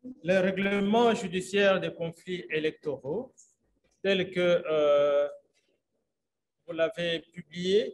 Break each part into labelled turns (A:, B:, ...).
A: le règlement judiciaire des conflits électoraux, tel que vous l'avez publié,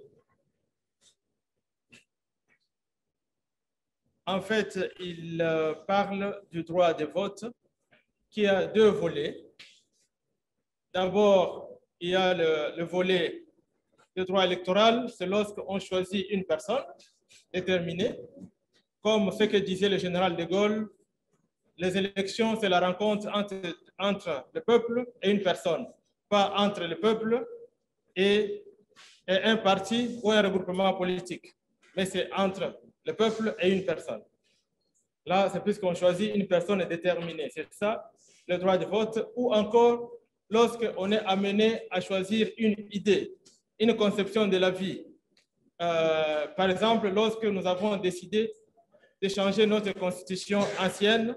A: en fait, il parle du droit de vote qui a deux volets. D'abord, il y a le volet du droit électoral, c'est lorsqu'on choisit une personne déterminée, comme ce que disait le général de Gaulle, les élections, c'est la rencontre entre le peuple et une personne, pas entre le peuple et un parti ou un regroupement politique, mais c'est entre le peuple et une personne. Là, c'est puisqu'on choisit une personne déterminée. C'est ça, le droit de vote. Ou encore, lorsqu'on est amené à choisir une idée, une conception de la vie. Par exemple, lorsque nous avons décidé de changer notre constitution ancienne,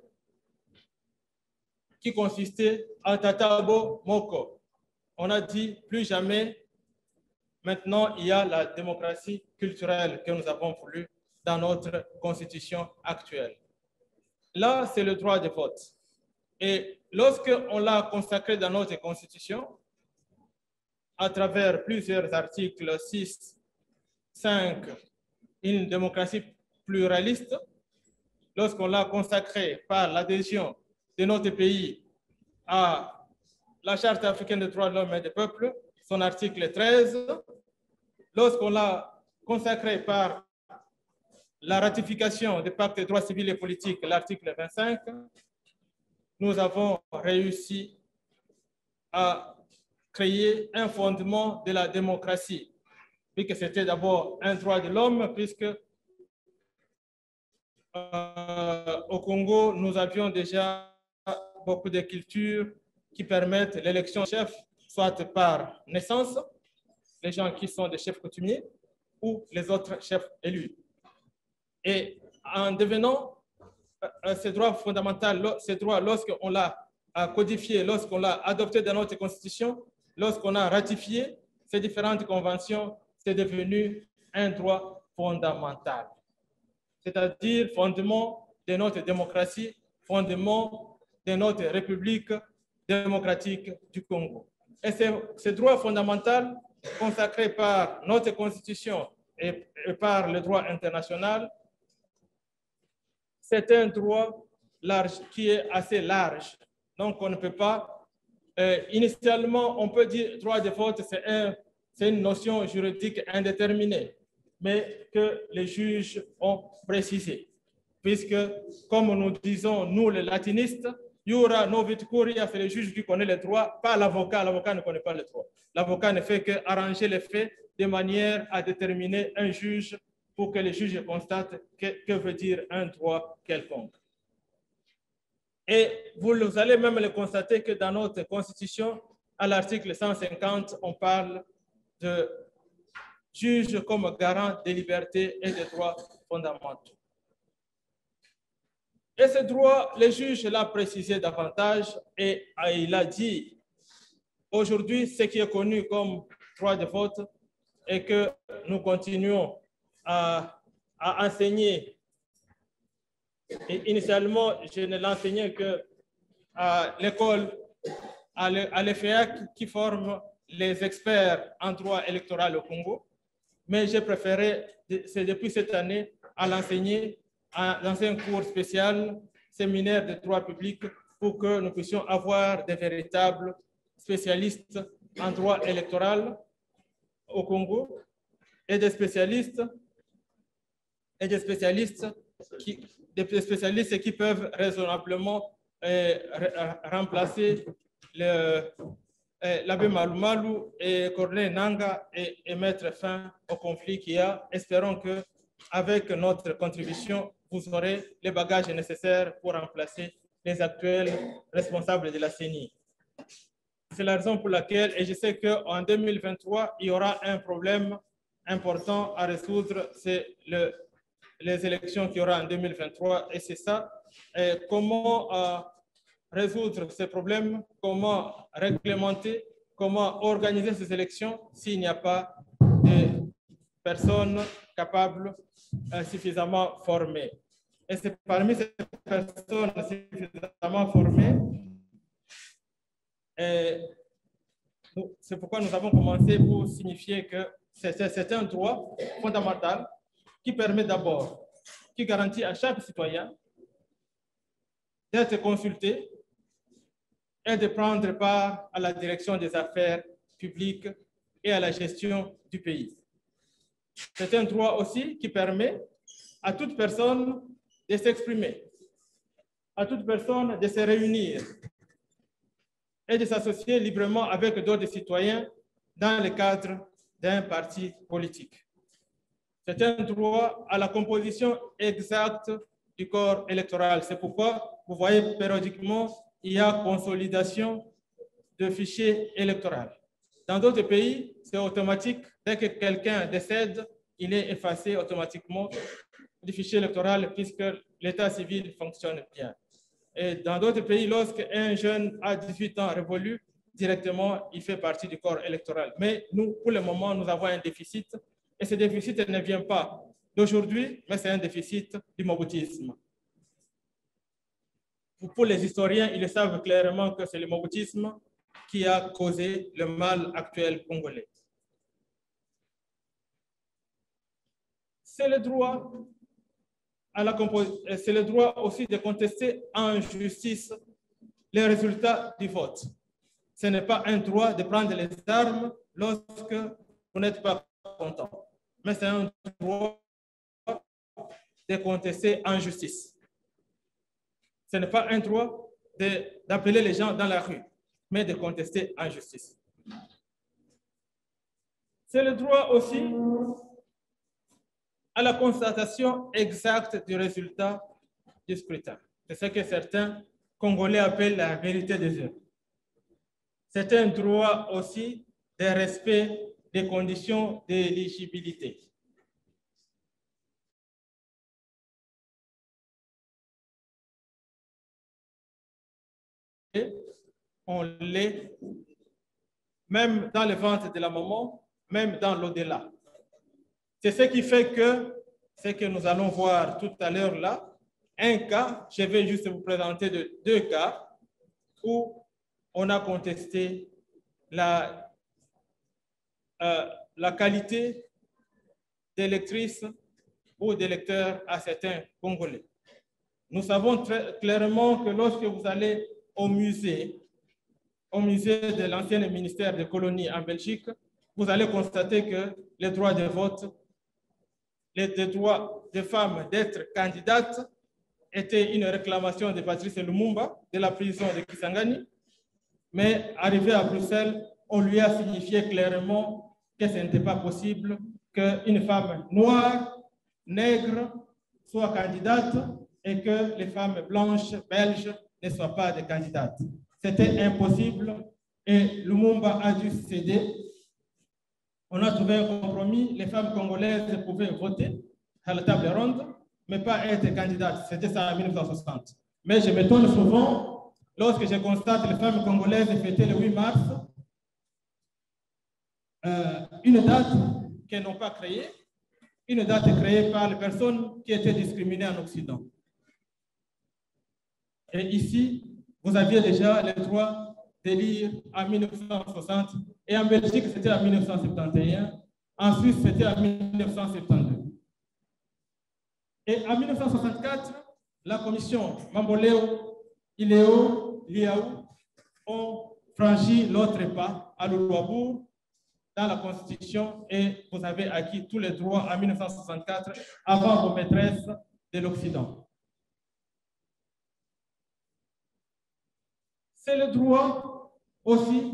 A: qui consistait en Tatabo Moko. On a dit plus jamais, maintenant il y a la démocratie culturelle que nous avons voulu dans notre constitution actuelle. Là, c'est le droit de vote. Et lorsqu'on l'a consacré dans notre constitution, à travers plusieurs articles 6, 5, une démocratie pluraliste, lorsqu'on l'a consacré par l'adhésion de notre pays à la Charte africaine des droits de l'homme et des peuples, son article 13, lorsqu'on l'a consacré par la ratification du pacte des droits civils et politiques, l'article 25, nous avons réussi à créer un fondement de la démocratie, puisque c'était d'abord un droit de l'homme, puisque au Congo, nous avions déjà beaucoup de cultures qui permettent l'élection de chef, soit par naissance, les gens qui sont des chefs coutumiers, ou les autres chefs élus. Et en devenant ce droit fondamental, ce droit, lorsqu'on l'a codifié, lorsqu'on l'a adopté dans notre constitution, lorsqu'on a ratifié ces différentes conventions, c'est devenu un droit fondamental. C'est-à-dire fondement de notre démocratie, fondement de notre République démocratique du Congo. Et ce droit fondamental consacré par notre Constitution et par le droit international, c'est un droit large qui est assez large. Donc, on ne peut pas, initialement, on peut dire droit de vote, c'est une notion juridique indéterminée, mais que les juges ont précisé. Puisque, comme nous disons, nous les latinistes, Iura novit curia, c'est le juge qui connaît les droits, pas l'avocat. L'avocat ne connaît pas les droits. L'avocat ne fait qu'arranger les faits de manière à déterminer un juge pour que les juges constatent que veut dire un droit quelconque. Et vous allez même le constater que dans notre Constitution, à l'article 150, on parle de juge comme garant des libertés et des droits fondamentaux. Et ce droit, le juge l'a précisé davantage et il a dit aujourd'hui ce qui est connu comme droit de vote et que nous continuons à enseigner. Et initialement, je ne l'enseignais qu'à l'école, à l'EFEAC qui forme les experts en droit électoral au Congo, mais j'ai préféré, c'est depuis cette année, à l'enseigner dans un cours spécial, séminaire de droit public, pour que nous puissions avoir des véritables spécialistes en droit électoral au Congo et des spécialistes qui peuvent raisonnablement remplacer l'abbé Malumalu et Corneille Nanga et mettre fin au conflit qu'il y a. Espérons qu'avec notre contribution, vous aurez les bagages nécessaires pour remplacer les actuels responsables de la CENI. C'est la raison pour laquelle, et je sais qu'en 2023, il y aura un problème important à résoudre, c'est les élections qu'il y aura en 2023, et c'est ça. Comment résoudre ces problèmes, comment réglementer, comment organiser ces élections s'il n'y a pas de personnes capables suffisamment formées. Et c'est parmi ces personnes suffisamment formées, c'est pourquoi nous avons commencé pour signifier que c'est un droit fondamental qui permet d'abord, qui garantit à chaque citoyen d'être consulté et de prendre part à la direction des affaires publiques et à la gestion du pays. C'est un droit aussi qui permet à toute personne de s'exprimer, à toute personne de se réunir et de s'associer librement avec d'autres citoyens dans le cadre d'un parti politique. C'est un droit à la composition exacte du corps électoral. C'est pourquoi vous voyez périodiquement, il y a consolidation de fichiers électoraux. Dans d'autres pays, c'est automatique. Dès que quelqu'un décède, il est effacé automatiquement du fichier électoral puisque l'état civil fonctionne bien. Et dans d'autres pays, lorsqu'un jeune a 18 ans révolu, directement, il fait partie du corps électoral. Mais nous, pour le moment, nous avons un déficit. Et ce déficit ne vient pas d'aujourd'hui, mais c'est un déficit du moboutisme. Pour les historiens, ils savent clairement que c'est le moboutisme qui a causé le mal actuel congolais. C'est le droit c'est le droit aussi de contester en justice les résultats du vote. Ce n'est pas un droit de prendre les armes lorsque vous n'êtes pas content, mais c'est un droit de contester en justice. Ce n'est pas un droit d'appeler les gens dans la rue, mais de contester en justice. C'est le droit aussi à la constatation exacte du résultat du scrutin. C'est ce que certains Congolais appellent la vérité des urnes. C'est un droit aussi de respect des conditions d'éligibilité. On l'est même dans le ventre de la maman, même dans l'au-delà. C'est ce qui fait que ce que nous allons voir tout à l'heure là, un cas, je vais juste vous présenter deux cas où on a contesté la qualité d'électrice ou d'électeur à certains Congolais. Nous savons très clairement que lorsque vous allez au musée de l'ancien ministère des colonies en Belgique, vous allez constater que les droits de vote, les droits des femmes d'être candidates était une réclamation de Patrice Lumumba de la prison de Kisangani. Mais arrivé à Bruxelles, on lui a signifié clairement que ce n'était pas possible qu'une femme noire, nègre, soit candidate et que les femmes blanches, belges, ne soient pas des candidates. C'était impossible et Lumumba a dû céder. On a trouvé un compromis. Les femmes congolaises pouvaient voter à la table ronde, mais pas être candidates. C'était ça en 1960. Mais je m'étonne souvent lorsque je constate les femmes congolaises fêter le 8 mars, une date qu'elles n'ont pas créée, une date créée par les personnes qui étaient discriminées en Occident. Et ici, vous aviez déjà le droit d'élire en 1960, et en Belgique, c'était en 1971, en Suisse, c'était en 1972. Et en 1964, la commission Mamboleo, Iléo, Liaou ont franchi l'autre pas à Louabourg dans la Constitution et vous avez acquis tous les droits en 1964 avant vos maîtresses de l'Occident. C'est le droit aussi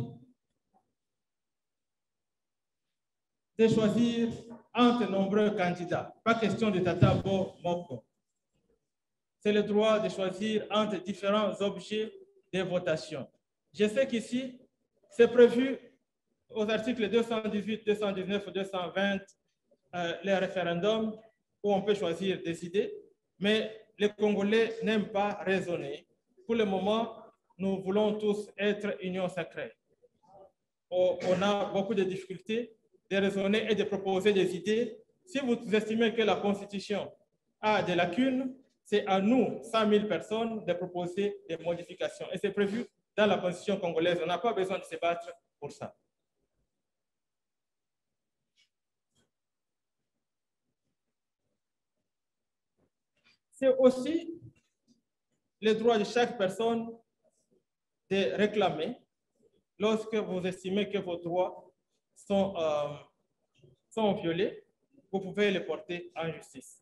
A: de choisir entre nombreux candidats. Pas question de Tatabo Moko. C'est le droit de choisir entre différents objets de votation. Je sais qu'ici, c'est prévu aux articles 218, 219, 220, les référendums, où on peut choisir des idées, mais les Congolais n'aiment pas raisonner. Pour le moment, nous voulons tous être union sacrée. On a beaucoup de difficultés de raisonner et de proposer des idées. Si vous estimez que la Constitution a des lacunes, c'est à nous, 100 000 personnes, de proposer des modifications. Et c'est prévu dans la Constitution congolaise. On n'a pas besoin de se battre pour ça. C'est aussi le droit de chaque personne de réclamer lorsque vous estimez que vos droits sont violés, vous pouvez les porter en justice.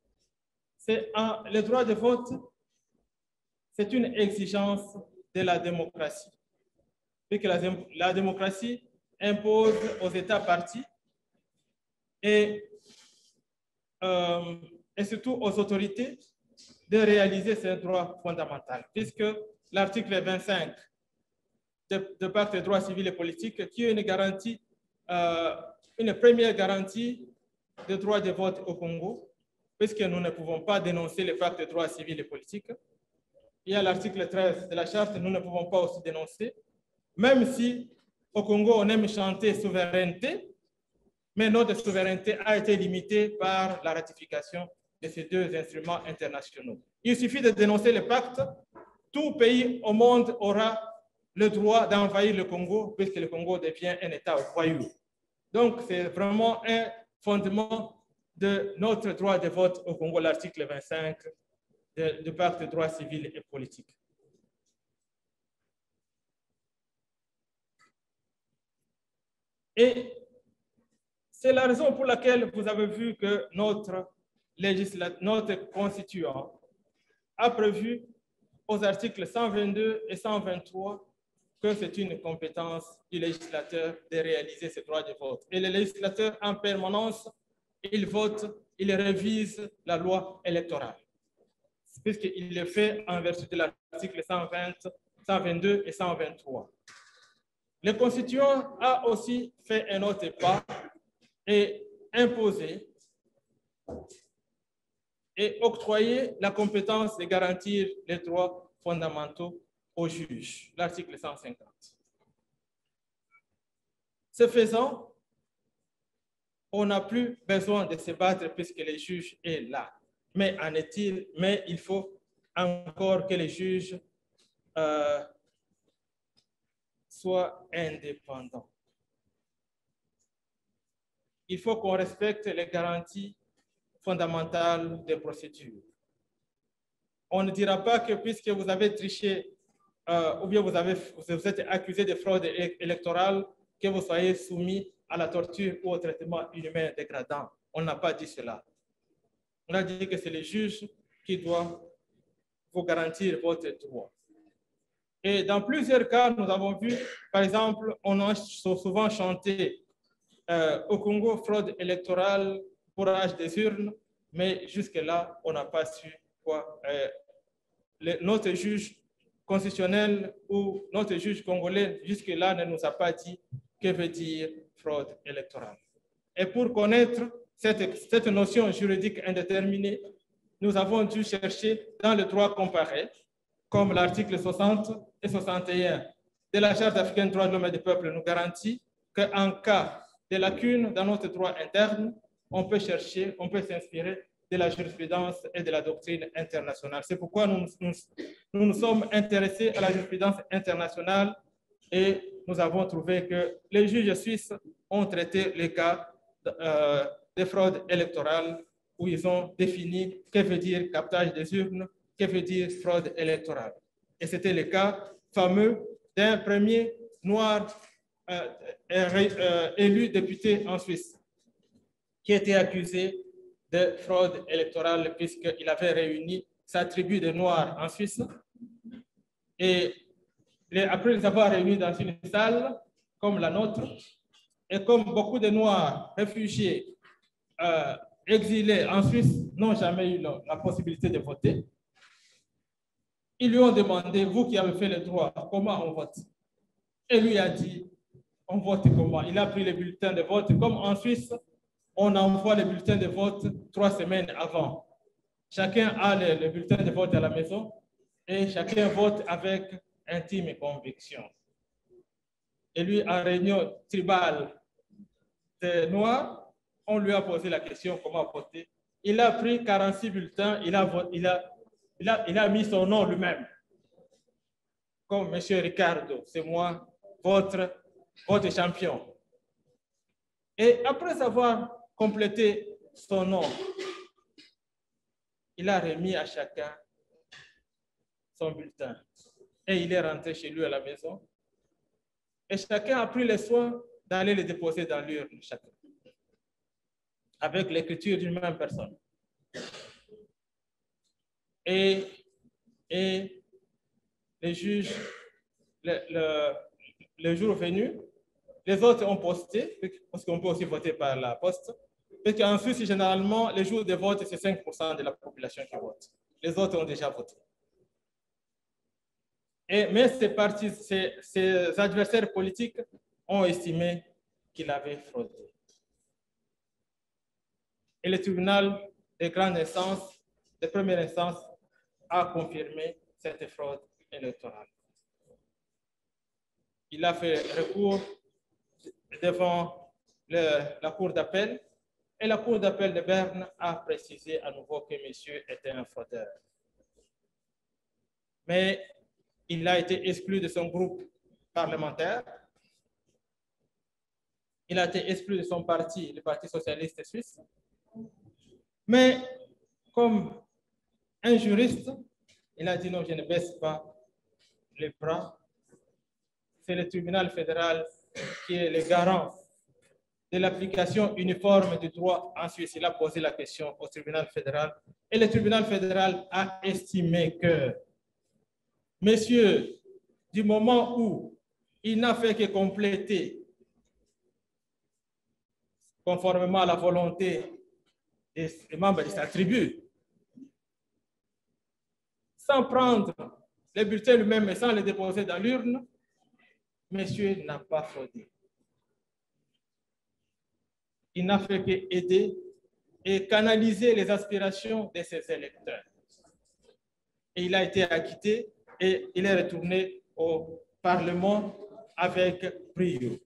A: Le droit de vote, c'est une exigence de la démocratie. Puisque la démocratie impose aux États partis et surtout aux autorités de réaliser ces droits fondamentaux, puisque l'article 25 de pacte des droits civils et politiques, qui est une garantie, une première garantie de droit de vote au Congo, puisque nous ne pouvons pas dénoncer le pacte des droits civils et politiques. Il y a l'article 13 de la charte, nous ne pouvons pas aussi dénoncer, même si au Congo, on aime chanter souveraineté, mais notre souveraineté a été limitée par la ratification de ces deux instruments internationaux. Il suffit de dénoncer le pacte, tout pays au monde aura le droit d'envahir le Congo, puisque le Congo devient un État voyou. Donc, c'est vraiment un fondement de notre droit de vote au Congo, l'article 25 du pacte des droits civils et politiques. Et c'est la raison pour laquelle vous avez vu que notre constituant a prévu aux articles 122 et 123 que c'est une compétence du législateur de réaliser ce droit de vote. Et le législateur, en permanence, il vote, il révise la loi électorale, puisqu'il le fait en vertu de l'article 120, 122 et 123. Le constituant a aussi fait un autre pas et imposé et octroyer la compétence de garantir les droits fondamentaux aux juges, l'article 150. Ce faisant, on n'a plus besoin de se battre puisque le juge est là. Mais en est-il, mais il faut encore que les juges soient indépendants. Il faut qu'on respecte les garanties fondamentales des procédures. On ne dira pas que puisque vous avez triché ou bien vous êtes accusé de fraude électorale, que vous soyez soumis à la torture ou au traitement inhumain dégradant. On n'a pas dit cela. On a dit que c'est le juge qui doit vous garantir votre droit. Et dans plusieurs cas, nous avons vu, par exemple, on a souvent chanté au Congo fraude électorale, bourrage des urnes, mais jusque-là, on n'a pas su quoi. Notre juge constitutionnel ou notre juge congolais, jusque-là, ne nous a pas dit que veut dire fraude électorale. Et pour connaître cette notion juridique indéterminée, nous avons dû chercher dans le droit comparé, comme l'article 60 et 61 de la Charte africaine des droits de l'homme et du peuple nous garantit qu'en cas de lacunes dans notre droit interne, on peut chercher, on peut s'inspirer de la jurisprudence et de la doctrine internationale. C'est pourquoi nous nous sommes intéressés à la jurisprudence internationale et nous avons trouvé que les juges suisses ont traité les cas de fraude électorale où ils ont défini que veut dire captage des urnes, que veut dire fraude électorale. Et c'était le cas fameux d'un premier noir élu député en Suisse qui était accusé de fraude électorale puisqu'il avait réuni sa tribu de Noirs en Suisse. Et après les avoir réunis dans une salle comme la nôtre, et comme beaucoup de Noirs réfugiés exilés en Suisse n'ont jamais eu la possibilité de voter, ils lui ont demandé, vous qui avez fait le droit, comment on vote? Et lui a dit, on vote comment? Il a pris les bulletins de vote. Comme en Suisse, on envoie les bulletins de vote 3 semaines avant. Chacun a le bulletin de vote à la maison et chacun vote avec intime conviction. Et lui, en réunion tribale de Noirs, on lui a posé la question comment voter. Il a pris 46 bulletins, il a Il a mis son nom lui-même. Comme M. Ricardo, c'est moi, votre champion. Et après avoir complété son nom, il a remis à chacun son bulletin. Et il est rentré chez lui à la maison. Et chacun a pris le soin d'aller le déposer dans l'urne, chacun, avec l'écriture d'une même personne. Et les juges, le jour venu, les autres ont posté, parce qu'on peut aussi voter par la poste, parce qu'en Suisse, généralement, les jours de vote, c'est 5% de la population qui vote. Les autres ont déjà voté. Mais ces adversaires politiques ont estimé qu'il avait fraudé. Et le tribunal de grande instance, de première instance, a confirmé cette fraude électorale. Il a fait recours devant la Cour d'appel et la Cour d'appel de Berne a précisé à nouveau que monsieur était un fraudeur. Mais il a été exclu de son groupe parlementaire. Il a été exclu de son parti, le Parti socialiste suisse. Mais comme un juriste, il a dit non, je ne baisse pas les bras. C'est le tribunal fédéral qui est le garant de l'application uniforme du droit en Suisse. Il a posé la question au tribunal fédéral et le tribunal fédéral a estimé que monsieur, du moment où il n'a fait que compléter conformément à la volonté des membres de sa tribu, sans prendre les bulletins lui-même et sans les déposer dans l'urne, monsieur n'a pas fraudé. Il n'a fait qu'aider et canaliser les aspirations de ses électeurs. Et il a été acquitté et il est retourné au Parlement avec brio.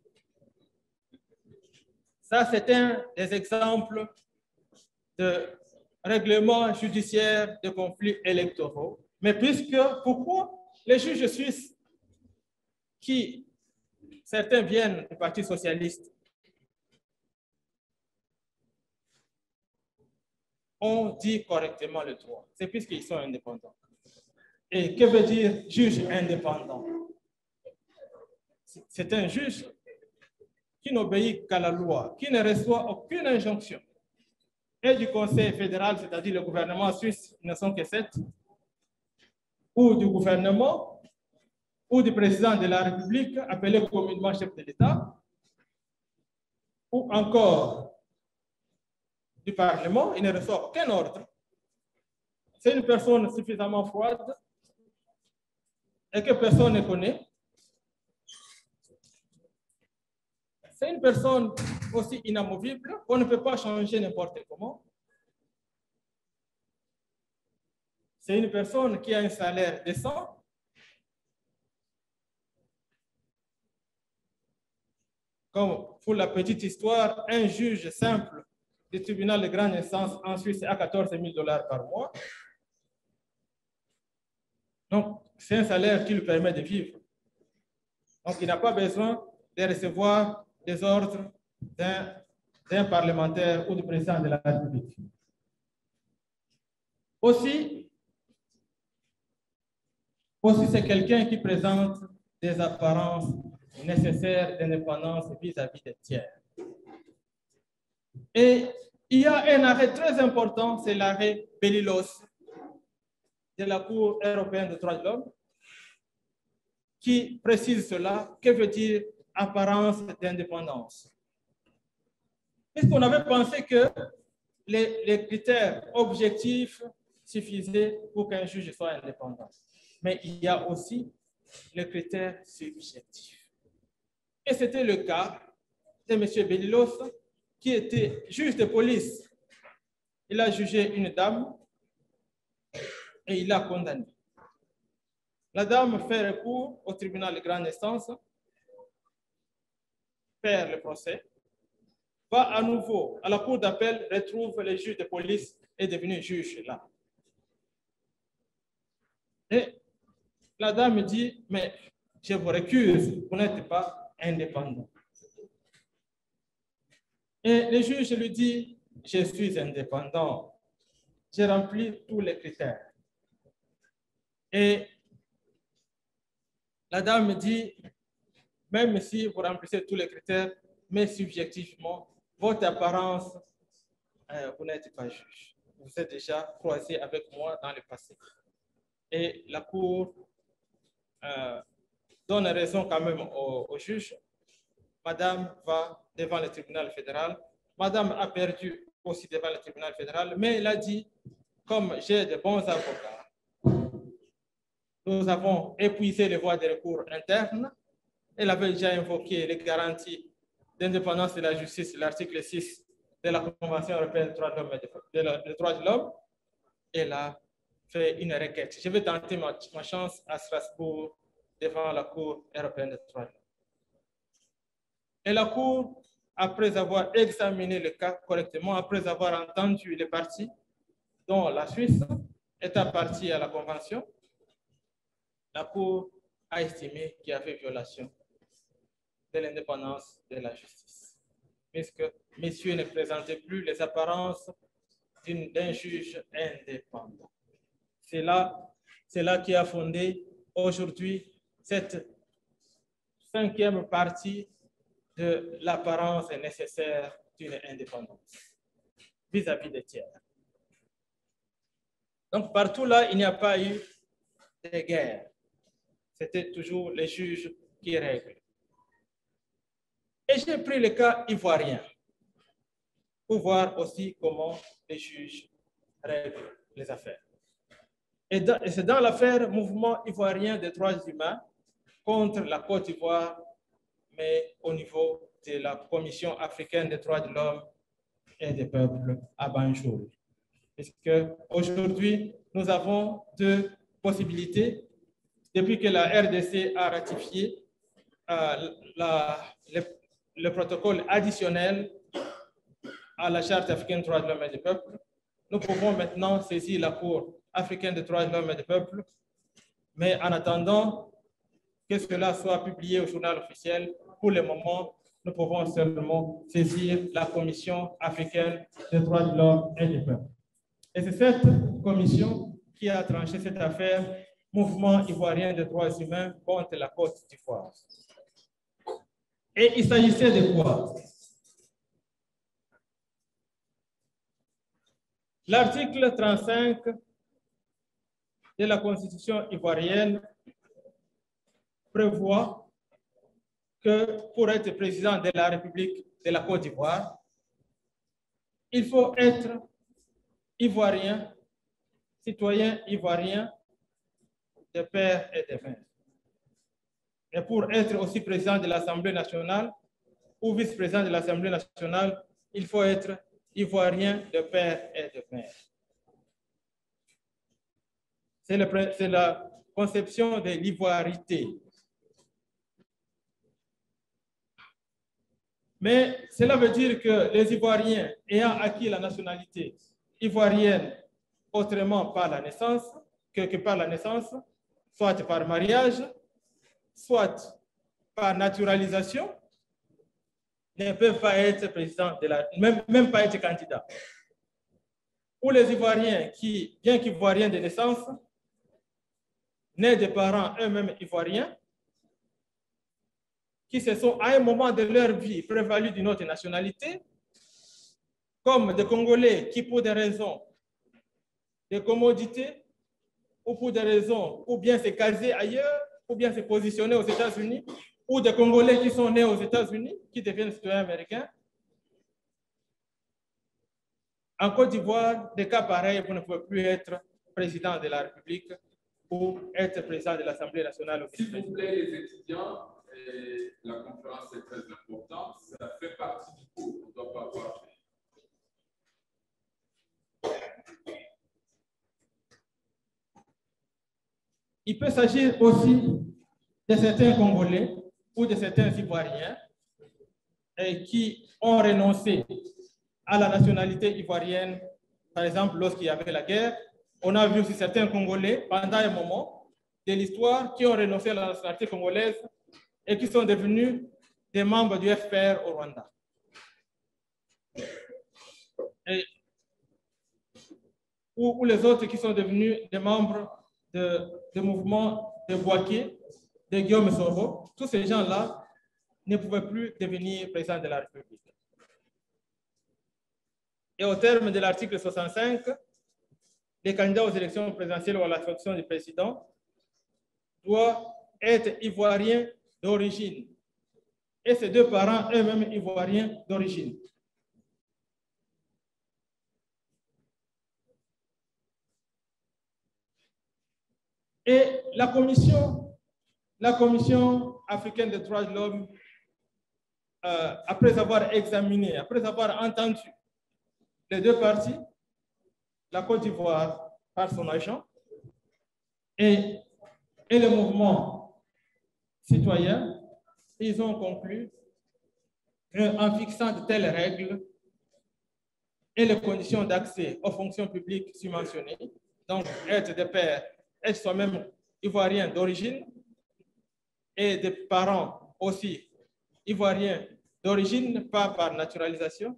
A: Ça, c'est un des exemples de règlements judiciaires de conflits électoraux. Mais pourquoi les juges suisses, qui certains viennent du Parti socialiste, ont dit correctement le droit? C'est puisqu'ils sont indépendants. Et que veut dire juge indépendant? C'est un juge qui n'obéit qu'à la loi, qui ne reçoit aucune injonction. Et du Conseil fédéral, c'est-à-dire le gouvernement suisse, ils ne sont que 7, ou du gouvernement, ou du président de la République, appelé communément chef de l'État, ou encore du Parlement, il ne reçoit aucun ordre. C'est une personne suffisamment froide et que personne ne connaît. C'est une personne aussi inamovible qu'on ne peut pas changer n'importe comment. C'est une personne qui a un salaire décent. Comme pour la petite histoire, un juge simple du tribunal de grande instance en Suisse à 14 000 $ par mois. Donc, c'est un salaire qui lui permet de vivre. Donc, il n'a pas besoin de recevoir des ordres d'un parlementaire ou du président de la République. Aussi, c'est quelqu'un qui présente des apparences nécessaires d'indépendance vis-à-vis des tiers. Et il y a un arrêt très important, c'est l'arrêt Bellilos de la Cour européenne des droits de l'homme, qui précise cela. Que veut dire apparence d'indépendance? Puisqu'on avait pensé que les critères objectifs suffisaient pour qu'un juge soit indépendant. Mais il y a aussi les critères subjectifs. Et c'était le cas de M. Bellilos, qui était juge de police. Il a jugé une dame et il l'a condamnée. La dame fait recours au tribunal de grande instance, perd le procès, va à nouveau à la cour d'appel, retrouve le juge de police et est devenu juge là. La dame me dit, mais je vous récuse, vous n'êtes pas indépendant. Et le juge lui dit, je suis indépendant, j'ai rempli tous les critères. Et la dame me dit, même si vous remplissez tous les critères, mais subjectivement, votre apparence, vous n'êtes pas juge. Vous êtes déjà croisé avec moi dans le passé. Et la Cour donne raison quand même au juge. Madame va devant le tribunal fédéral. Madame a perdu aussi devant le tribunal fédéral, mais elle a dit, comme j'ai de bons avocats, nous avons épuisé les voies de recours internes. Elle avait déjà invoqué les garanties d'indépendance de la justice, l'article 6 de la Convention européenne des droits de l'homme. Elle a fait une requête. Je vais tenter ma chance à Strasbourg devant la Cour européenne des droits de l'homme. Et la Cour, après avoir examiné le cas correctement, après avoir entendu les parties, dont la Suisse est partie à la Convention, la Cour a estimé qu'il y avait violation de l'indépendance de la justice, puisque messieurs ne présentaient plus les apparences d'un juge indépendant. C'est là qui a fondé aujourd'hui cette 5e partie de l'apparence nécessaire d'une indépendance vis-à-vis des tiers. Donc, partout là, il n'y a pas eu de guerre. C'était toujours les juges qui règlent. Et j'ai pris le cas ivoirien pour voir aussi comment les juges règlent les affaires. Et c'est dans l'affaire Mouvement ivoirien des droits humains contre la Côte d'Ivoire, mais au niveau de la Commission africaine des droits de l'homme et des peuples à Banjul. Puisque aujourd'hui, nous avons deux possibilités. Depuis que la RDC a ratifié le protocole additionnel à la Charte africaine des droits de l'homme et des peuples, nous pouvons maintenant saisir la Cour africaine des droits de l'homme et des peuples, mais en attendant que cela soit publié au journal officiel, pour le moment, nous pouvons seulement saisir la Commission africaine des droits de l'homme et des peuples. Et c'est cette commission qui a tranché cette affaire Mouvement ivoirien des droits humains contre la Côte d'Ivoire. Et il s'agissait de quoi? L'article 35 de la Constitution ivoirienne prévoit que pour être président de la République de la Côte d'Ivoire, il faut être ivoirien, citoyen ivoirien de père et de mère. Et pour être aussi président de l'Assemblée nationale ou vice-président de l'Assemblée nationale, il faut être ivoirien de père et de mère. C'est la conception de l'ivoirité. Mais cela veut dire que les Ivoiriens ayant acquis la nationalité ivoirienne autrement par la naissance, que par la naissance, soit par mariage, soit par naturalisation, ne peuvent pas être président de la, même pas être candidat. Ou les Ivoiriens qui, bien qu'Ivoiriens de naissance, nés de parents eux-mêmes Ivoiriens, qui se sont à un moment de leur vie prévalus d'une autre nationalité, comme des Congolais qui, pour des raisons de commodité, ou pour des raisons, ou bien se caser ailleurs, ou bien se positionner aux États-Unis, ou des Congolais qui sont nés aux États-Unis, qui deviennent citoyens américains. En Côte d'Ivoire, des cas pareils, vous ne pouvez plus être président de la République ou être président de l'Assemblée nationale.
B: S'il vous plaît, les étudiants, la conférence est très importante, ça fait partie du cours, on ne doit pas avoir.
A: Il peut s'agir aussi de certains Congolais ou de certains Ivoiriens qui ont renoncé à la nationalité ivoirienne. Par exemple, lorsqu'il y avait la guerre, on a vu aussi certains Congolais, pendant un moment, de l'histoire qui ont renoncé à la nationalité congolaise et qui sont devenus des membres du FPR au Rwanda. Ou les autres qui sont devenus des membres de mouvements de Bouaké, de Guillaume Soro, tous ces gens-là ne pouvaient plus devenir président de la République. Et au terme de l'article 65, les candidats aux élections présidentielles ou à la fonction du président doivent être ivoiriens d'origine. Et ses deux parents eux-mêmes ivoiriens d'origine. Et la Commission africaine des droits de l'homme, après avoir examiné, après avoir entendu les deux parties, la Côte d'Ivoire par son agent et le mouvement citoyen, ils ont conclu qu'en fixant de telles règles et les conditions d'accès aux fonctions publiques subventionnées, donc être des pères, être soi-même ivoirien d'origine et des parents aussi ivoiriens d'origine, pas par naturalisation,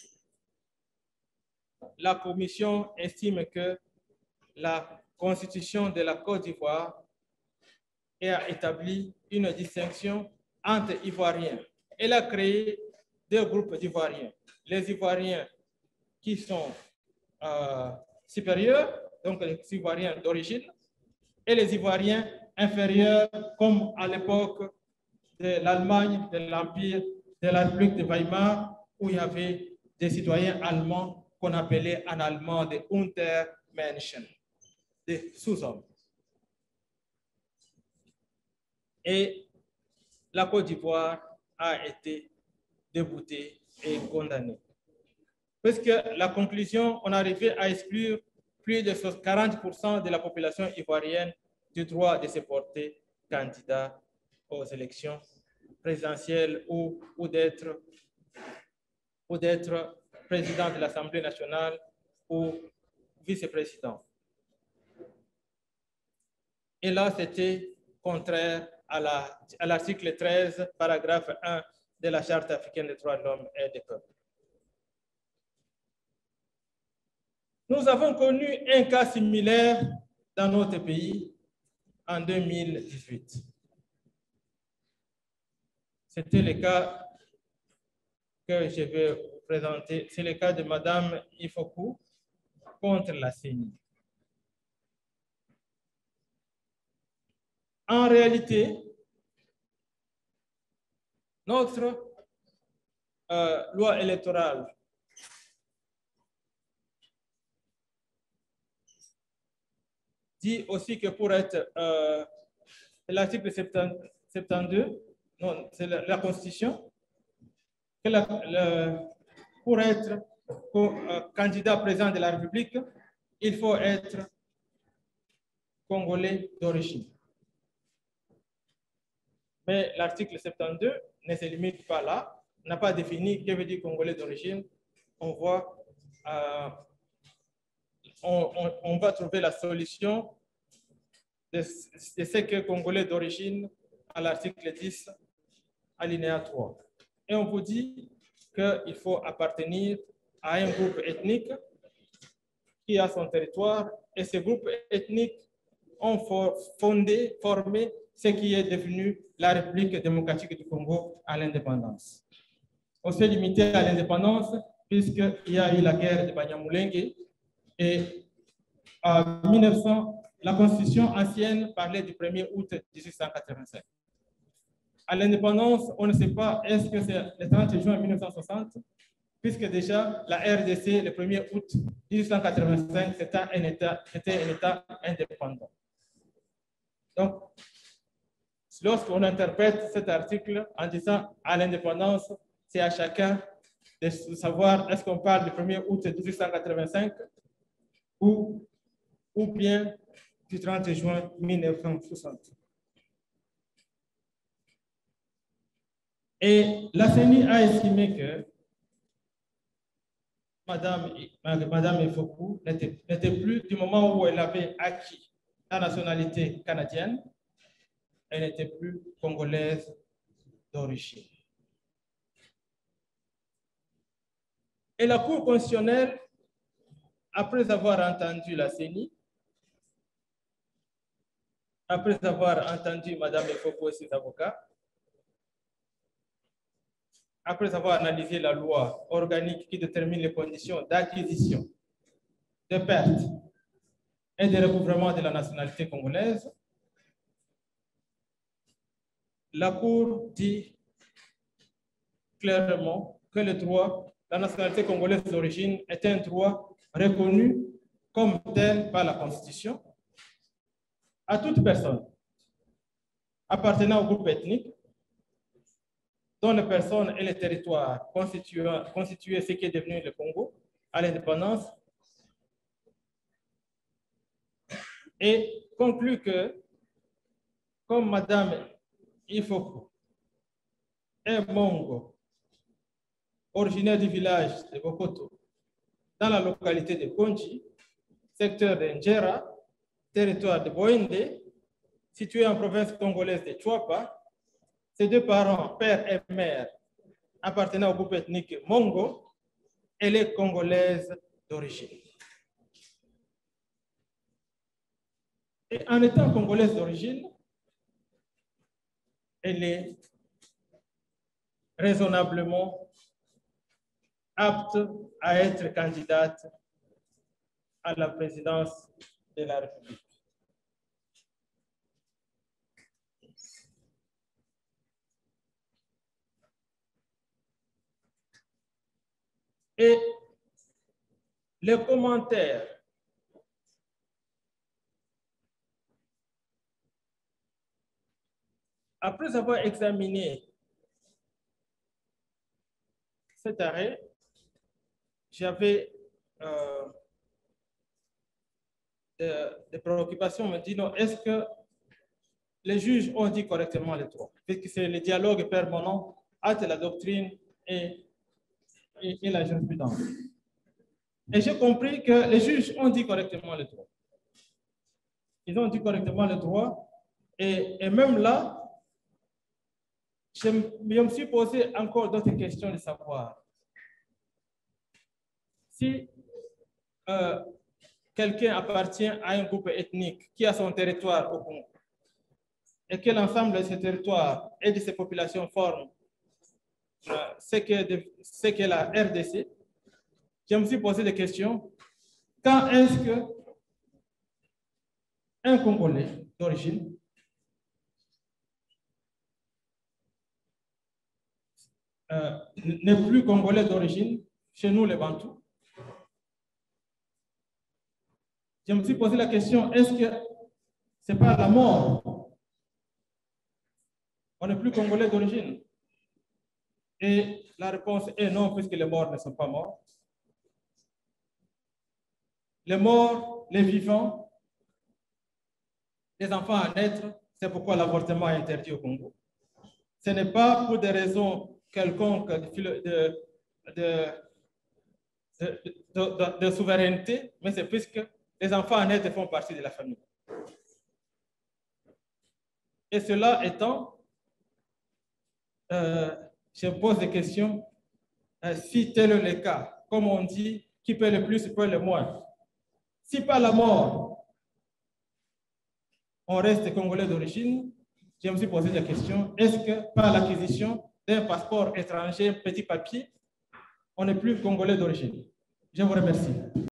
A: la Commission estime que la Constitution de la Côte d'Ivoire a établi une distinction entre Ivoiriens. Elle a créé deux groupes d'Ivoiriens. Les Ivoiriens qui sont supérieurs, donc les Ivoiriens d'origine, et les Ivoiriens inférieurs, comme à l'époque de l'Allemagne, de l'Empire, de la République de Weimar, où il y avait des citoyens allemands qu'on appelait en allemand des Untermenschen, des sous-hommes. Et la Côte d'Ivoire a été déboutée et condamnée. Parce que la conclusion, on arrivait à exclure plus de 40% de la population ivoirienne du droit de se porter candidat aux élections présidentielles ou d'être président de l'Assemblée nationale ou vice-président. Et là, c'était contraire à l'article 13, paragraphe 1 de la Charte africaine des droits de l'homme et des peuples. Nous avons connu un cas similaire dans notre pays en 2018. C'était le cas que je vais vous présenter. C'est le cas de Mme Ifoku contre la CENI. En réalité, notre loi électorale dit aussi que pour être l'article 72, non, c'est la Constitution, que pour être candidat président de la République, il faut être congolais d'origine. Mais l'article 72 ne se limite pas là, n'a pas défini que veut dire congolais d'origine. On voit, on va trouver la solution de ce que congolais d'origine à l'article 10, alinéa 3. Et on vous dit qu'il faut appartenir à un groupe ethnique qui a son territoire, et ces groupes ethniques ont formé ce qui est devenu la République démocratique du Congo à l'indépendance. On s'est limité à l'indépendance puisqu'il y a eu la guerre de Banyamulenge et en 1900, la Constitution ancienne parlait du 1er août 1885. À l'indépendance, on ne sait pas est-ce que c'est le 30 juin 1960, puisque déjà la RDC, le 1er août 1885, c'était un État indépendant. Donc, lorsqu'on interprète cet article en disant à l'indépendance, c'est à chacun de savoir est-ce qu'on parle du 1er août 1885 ou bien du 30 juin 1960. Et la CENI a estimé que Madame Ifoku n'était plus, du moment où elle avait acquis la nationalité canadienne, elle n'était plus congolaise d'origine. Et la Cour constitutionnelle, après avoir entendu la CENI, après avoir entendu Mme Efoko et ses avocats, après avoir analysé la loi organique qui détermine les conditions d'acquisition, de perte et de recouvrement de la nationalité congolaise, la Cour dit clairement que le droit, la nationalité congolaise d'origine est un droit reconnu comme tel par la Constitution à toute personne appartenant au groupe ethnique dont les personnes et les territoires constituaient ce qui est devenu le Congo à l'indépendance, et conclut que, comme Mme Ifoko est Mongo, originaire du village de Bokoto, dans la localité de Konji, secteur de Njera, territoire de Boende, situé en province congolaise de Chouapa, ses deux parents, père et mère, appartenant au groupe ethnique Mongo, elle est congolaise d'origine. Et en étant congolaise d'origine, elle est raisonnablement apte à être candidate à la présidence de la République. Et les commentaires après avoir examiné cet arrêt, j'avais des préoccupations, me disant, est-ce que les juges ont dit correctement les droits? Puisque c'est le dialogue permanent entre la doctrine et la jurisprudence. Et j'ai compris que les juges ont dit correctement les droits. Ils ont dit correctement les droits, et même là, je me suis posé encore d'autres questions de savoir si quelqu'un appartient à un groupe ethnique qui a son territoire au Congo et que l'ensemble de ce territoire et de ces populations forment ce qu'est la RDC, je me suis posé des questions. Quand est-ce que un Congolais d'origine n'est plus Congolais d'origine chez nous les Bantous? Je me suis posé la question, est-ce que c'est pas la mort? On n'est plus Congolais d'origine? Et la réponse est non, puisque les morts ne sont pas morts. Les morts, les vivants, les enfants à naître, c'est pourquoi l'avortement est interdit au Congo. Ce n'est pas pour des raisons quelconques de souveraineté, mais c'est puisque les enfants à naître font partie de la famille. Et cela étant, je pose des questions. Si tel est le cas, comme on dit, qui paie le plus, paie le moins. Si par la mort, on reste Congolais d'origine, je me suis posé la question, est-ce que par l'acquisition d'un passeport étranger, petit papier, on n'est plus Congolais d'origine? Je vous remercie.